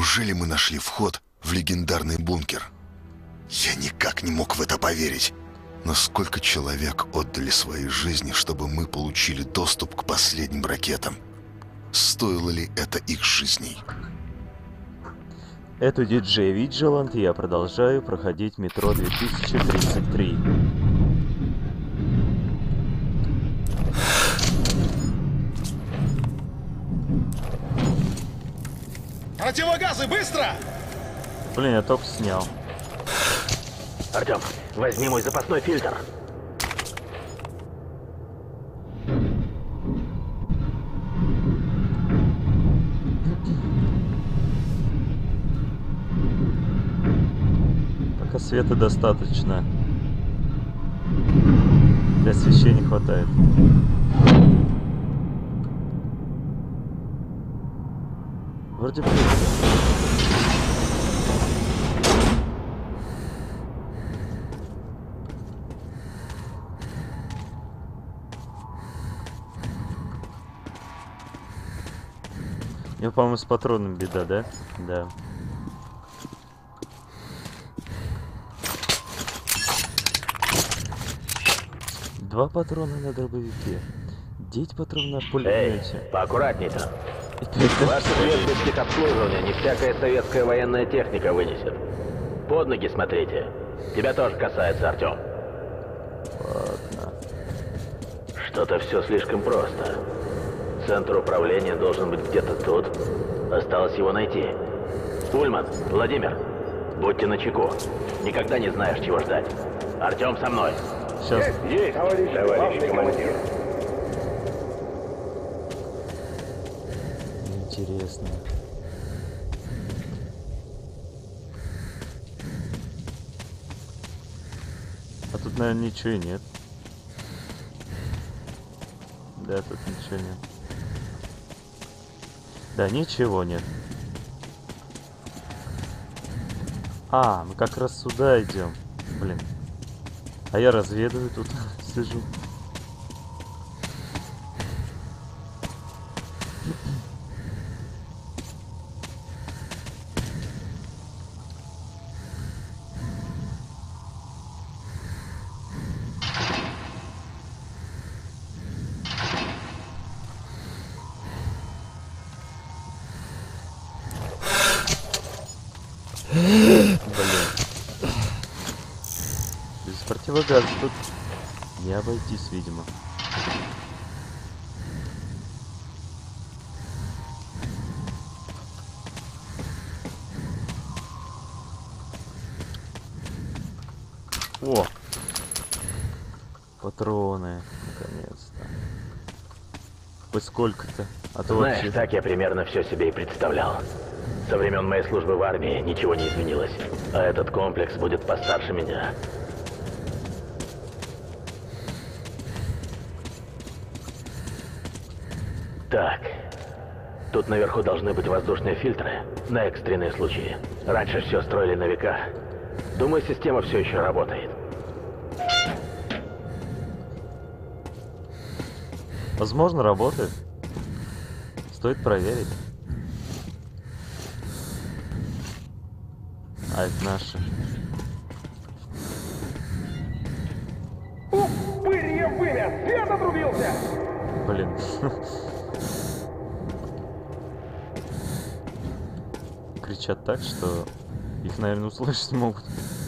Неужели мы нашли вход в легендарный бункер? Я никак не мог в это поверить. Но сколько человек отдали свои жизни, чтобы мы получили доступ к последним ракетам? Стоило ли это их жизней? Это диджей Vigilant, и я продолжаю проходить метро 2033. Противогазы, быстро! Блин, я только снял. Артем, возьми мой запасной фильтр. Пока света достаточно. Для освещения хватает. Вроде бы... У него, по-моему, с патроном беда, да? Да. Два патрона на дробовике. 9 патронов на пулемете. Эй, поаккуратней-то. Ваше средство техобслуживания не всякая советская военная техника вынесет. Под ноги смотрите. Тебя тоже касается, Артем. Ладно. Что-то все слишком просто. Центр управления должен быть где-то тут. Осталось его найти. Ульман, Владимир, будьте начеку. Никогда не знаешь, чего ждать. Артем со мной. Сейчас. Есть, товарищ командир. Интересно. А тут, наверное, ничего и нет. Да, тут ничего нет. Да, ничего нет. А, мы как раз сюда идем. Блин. А я разведываю тут, сижу. Без противогаза тут не обойтись, видимо. О! Патроны, наконец-то. Хоть сколько-то. А то Знаешь, вообще... так я примерно все себе и представлял. Со времен моей службы в армии ничего не изменилось. А этот комплекс будет постарше меня. Так. Тут наверху должны быть воздушные фильтры на экстренные случаи. Раньше все строили на века. Думаю, система все еще работает. Возможно, работает. Стоит проверить. А это наши. Упырье вымя! Свет отрубился! Блин. Кричат так, что их, наверное, услышать могут.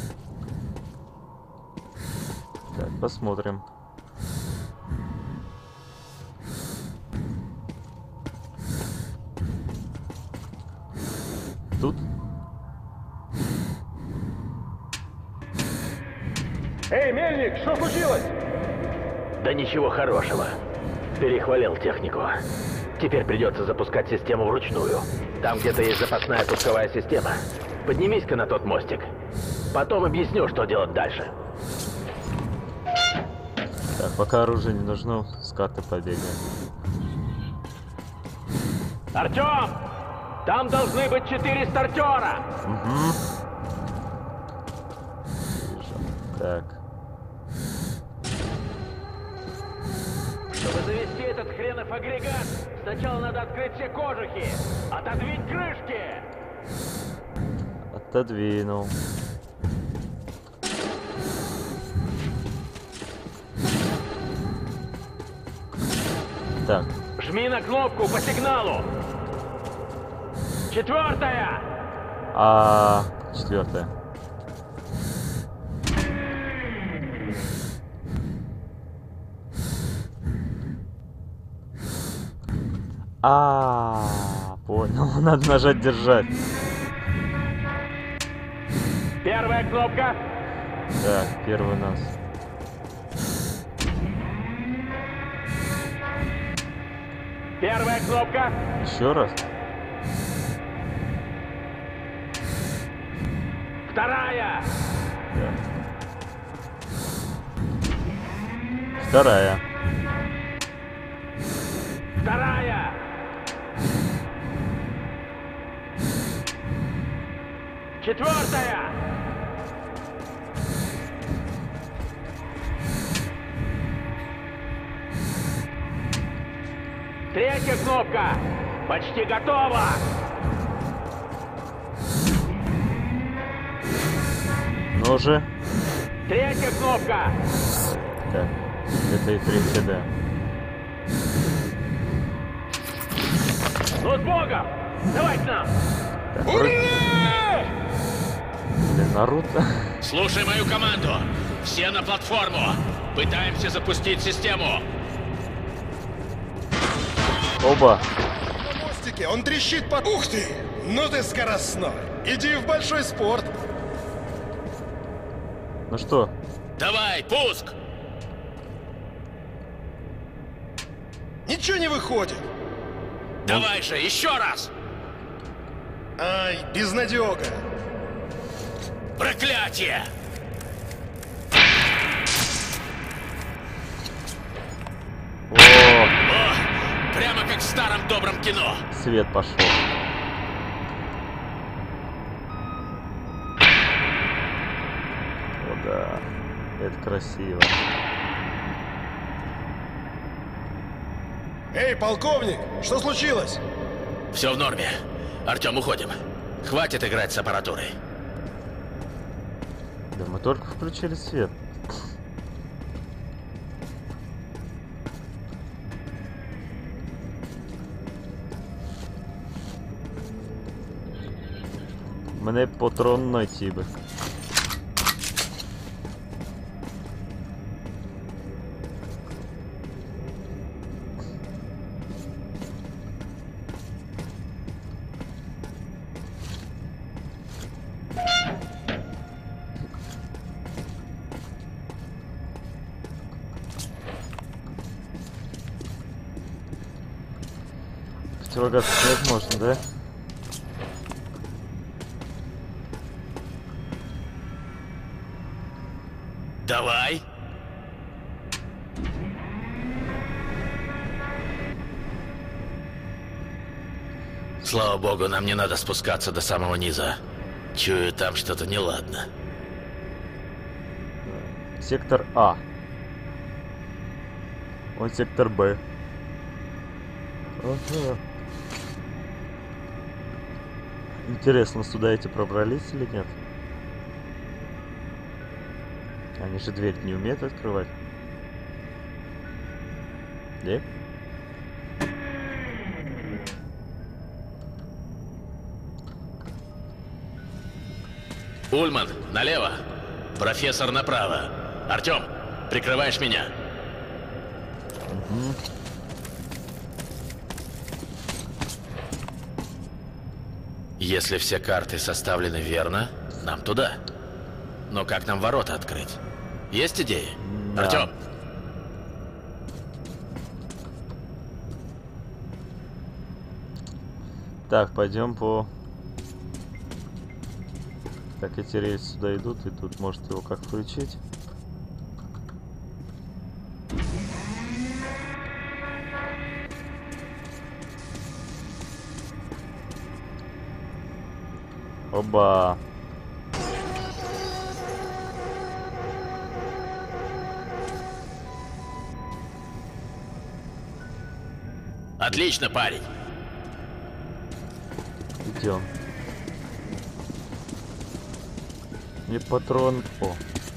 Так, посмотрим. Тут? Эй, Мельник, что случилось? Да ничего хорошего. Перехвалил технику. Теперь придется запускать систему вручную. Там где-то есть запасная пусковая система. Поднимись-ка на тот мостик. Потом объясню, что делать дальше. Так, пока оружие не нужно, с карты побегаем. Артем! Там должны быть 4 стартера! Угу. Вижу. Так. Чтобы завести этот хренов агрегат, сначала надо открыть все кожухи. Отодвинь крышки! Отодвинул. Так. Жми на кнопку по сигналу. 4-я. А 4-я. Понял. Надо нажать держать. 1-я кнопка. Так, первый у нас. Первая кнопка. Еще раз. 2-я. Так. 2-я. 2-я. 4-я. 3-я кнопка. Почти готова. Ну же. 3-я кнопка. Так. Это и 3-я, да. Ну с Богом! Давай к нам! Так, блин, Наруто. Слушай мою команду. Все на платформу. Пытаемся запустить систему. Оба. На мостике он трещит под... Ух ты! Ну ты скоростной! Иди в большой спорт! Ну что? Давай, пуск! Ничего не выходит! Давай же, еще раз! Ай, безнадега! Проклятие! О, О, прямо как в старом добром кино. свет пошел. О, да. Это красиво. Эй, полковник, что случилось? Все в норме. Артем, уходим. Хватит играть с аппаратурой. Да мы только включили свет. Мене патрон знайти би. Противогаз снять можно, да? Давай. Слава богу, нам не надо спускаться до самого низа. Чую, там что-то неладно. Сектор А. Он сектор Б. Ага. Интересно, сюда эти пробрались или нет? Они же дверь не умеют открывать. Да? Ульман, налево. Профессор направо. Артем, прикрываешь меня. Угу. Если все карты составлены верно, нам туда. Но как нам ворота открыть? Есть идеи? Да. Артем! Так, пойдем по... Так, эти рельсы сюда идут, и тут может его как включить. Оба. Отлично, парень. Идем. Мне патрон... О,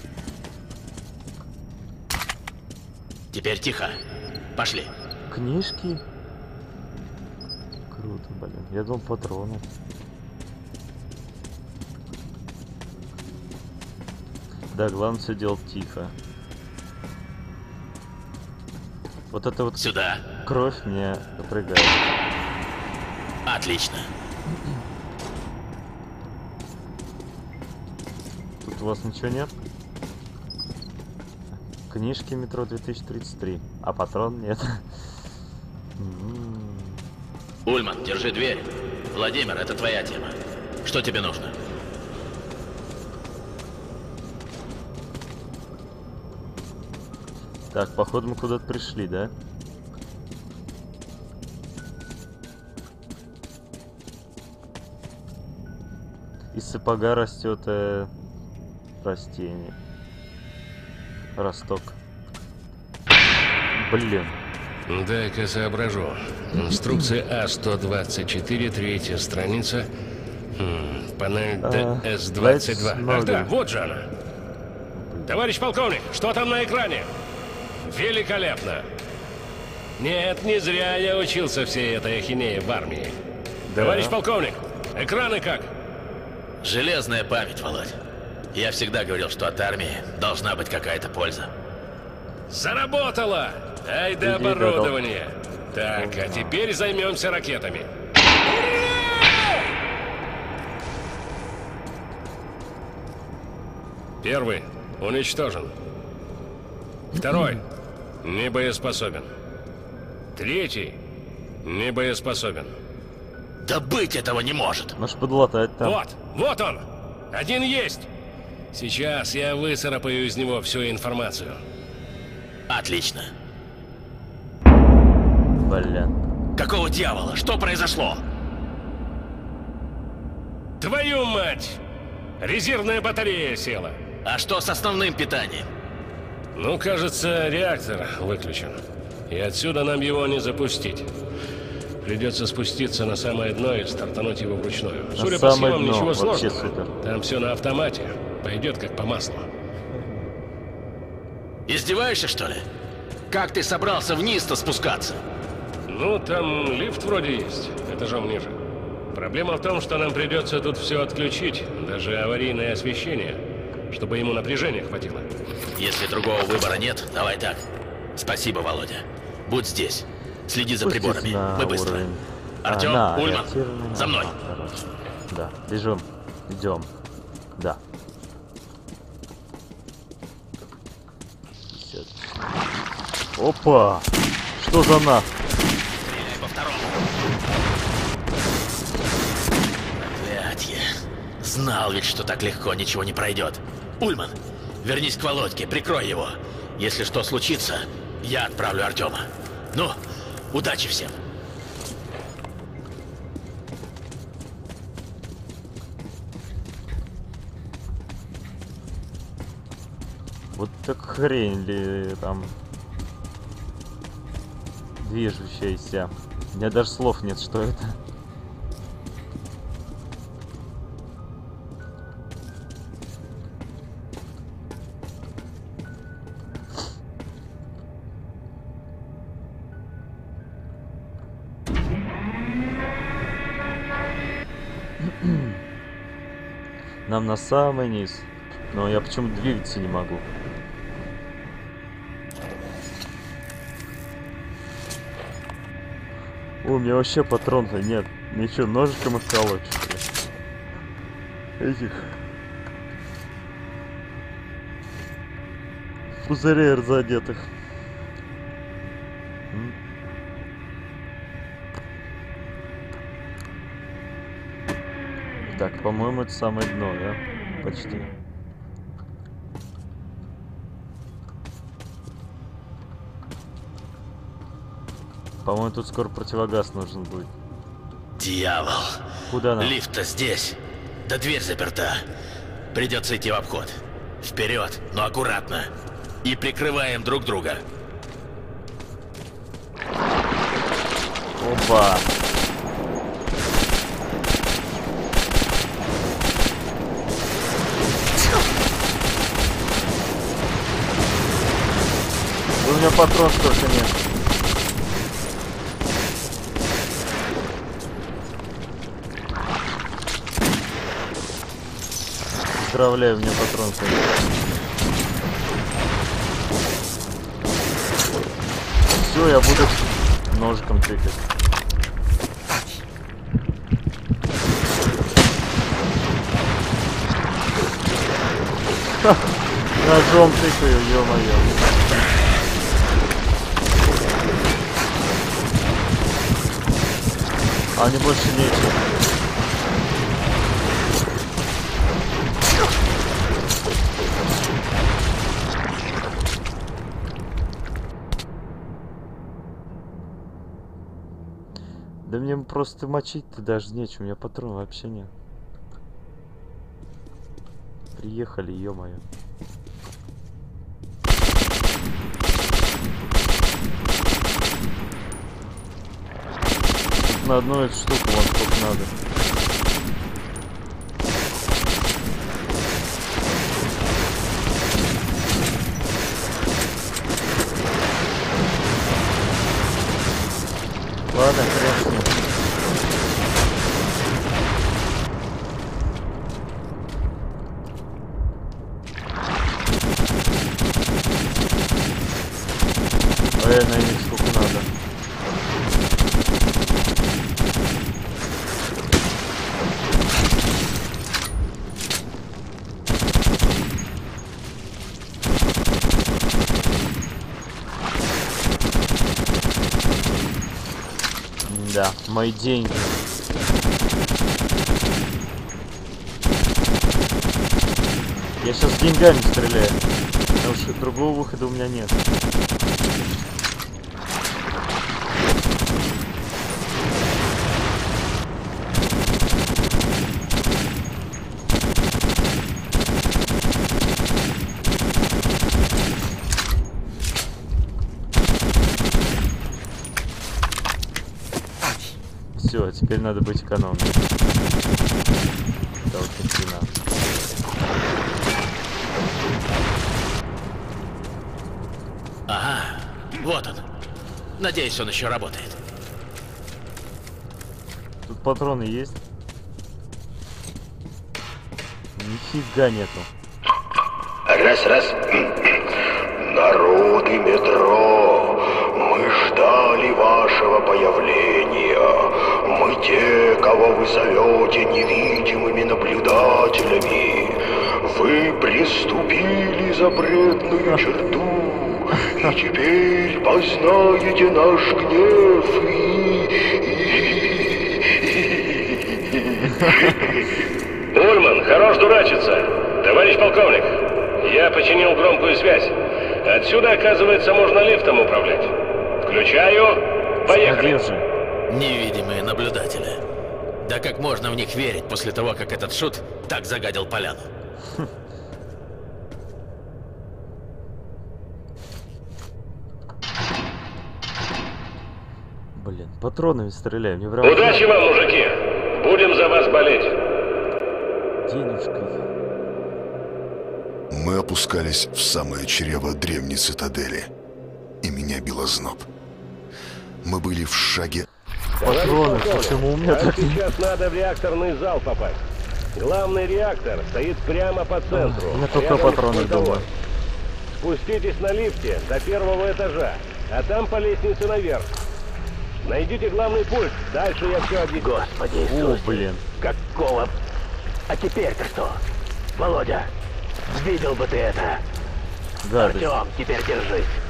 Теперь тихо. Пошли. книжки. Круто, блин. Я думал, патроны. Да, главное все делать тихо. Вот это вот Сюда. кровь мне напрягает. Отлично. Тут у вас ничего нет? Книжки метро 2033, а патрон нет. Ульман, держи дверь. Владимир, это твоя тема. Что тебе нужно? Так, походу мы куда-то пришли, да? Из сапога растет растение. Росток. Блин. Дай-ка соображу. Инструкция А-124, третья страница. Панель ДС-22. Ах да, вот же она. Товарищ полковник, что там на экране? Великолепно. Нет, не зря я учился всей этой ахинее в армии. Да. Товарищ полковник, экраны как? Железная память, Володь. Я всегда говорил, что от армии должна быть какая-то польза. Заработало! Ай да Иди, оборудование. Так, а теперь займемся ракетами. Первый уничтожен. Второй не боеспособен. Третий не боеспособен. Да быть этого не может! Наш подлатать там. Вот он! Один есть! Сейчас я выцарапаю из него всю информацию. Отлично. Блин. Какого дьявола? Что произошло? Твою мать! Резервная батарея села. А что с основным питанием? Ну, кажется, реактор выключен. И отсюда нам его не запустить. Придется спуститься на самое дно и стартануть его вручную. Судя по самое схемам, дно. ничего Вообще сложного. супер. Там все на автомате. Пойдет как по маслу. Издеваешься, что ли? Как ты собрался вниз-то спускаться? Ну, там лифт вроде есть, этажом ниже. Проблема в том, что нам придется тут все отключить, даже аварийное освещение, чтобы ему напряжения хватило. Если другого выбора нет, давай так. Спасибо, Володя. Будь здесь. Следи за Спустись приборами. на Мы быстро. уровень. Артем, на Ульман, реактивный. за мной. Хорошо. Да, бежим. Идем. Да. 50. Опа! Что за нах? Стреляй по второму. Проклятье. Знал ведь, что так легко ничего не пройдет. Ульман, вернись к Володьке, прикрой его. Если что случится, я отправлю Артема. Ну, удачи всем. Вот так хрень ли там движущаяся. У меня даже слов нет, что это. Нам на самый низ. Но я почему-то двигаться не могу. О, у меня вообще патронов нет. Мне что, ножиком их колоть, что ли? Этих пузырей задетых. Так, по-моему, это самое дно, да? Почти. По-моему, тут скоро противогаз нужен будет. Дьявол. Куда нам? Лифт-то здесь. Да дверь заперта. Придется идти в обход. Вперед, но аккуратно. И прикрываем друг друга. Опа! патрон столько нет. Поздравляю, мне патрон столько. Все, я буду ножиком тыкать. Ножом тыкаю, ё-моё. А они больше нечего. Да мне просто мочить-то даже нечем, у меня патрон вообще нет. Приехали, ё-моё. На одну эту штуку вон сколько надо. Ладно, хрен с ним. На них сколько надо. Да, мои деньги. Я сейчас с деньгами стреляю, потому что другого выхода у меня нет. Все, теперь надо быть экономным. Да, вот ни хрена. Ага, вот он. Надеюсь, он еще работает. Тут патроны есть? Нифига нету. Раз. Народы метро, мы ждали вашего появления. Мы те, кого вы зовете невидимыми наблюдателями. Вы приступили запретную черту, и теперь познаете наш гнев Ульман, хорош дурачиться. Товарищ полковник, я починил громкую связь. Отсюда, оказывается, можно лифтом управлять. Включаю. Поехали. Невидимые наблюдатели. Да как можно в них верить после того, как этот шут так загадил поляну? Блин, патронами стреляю, не враг. Удачи вам, мужики! Будем за вас болеть. Денежкой. Мы опускались в самое чрево древней цитадели, и меня било зноб. Мы были в шаге... Патроны, почему у меня так... Сейчас надо в реакторный зал попасть. Главный реактор стоит прямо по центру. Я только патроны думаю. Спуститесь на лифте до первого этажа, а там по лестнице наверх. Найдите главный пульт, дальше я все объясню. Господи О, Иисусе, блин. какого... А теперь-то что? Володя, видел бы ты это. Гадость. Артем, теперь держись.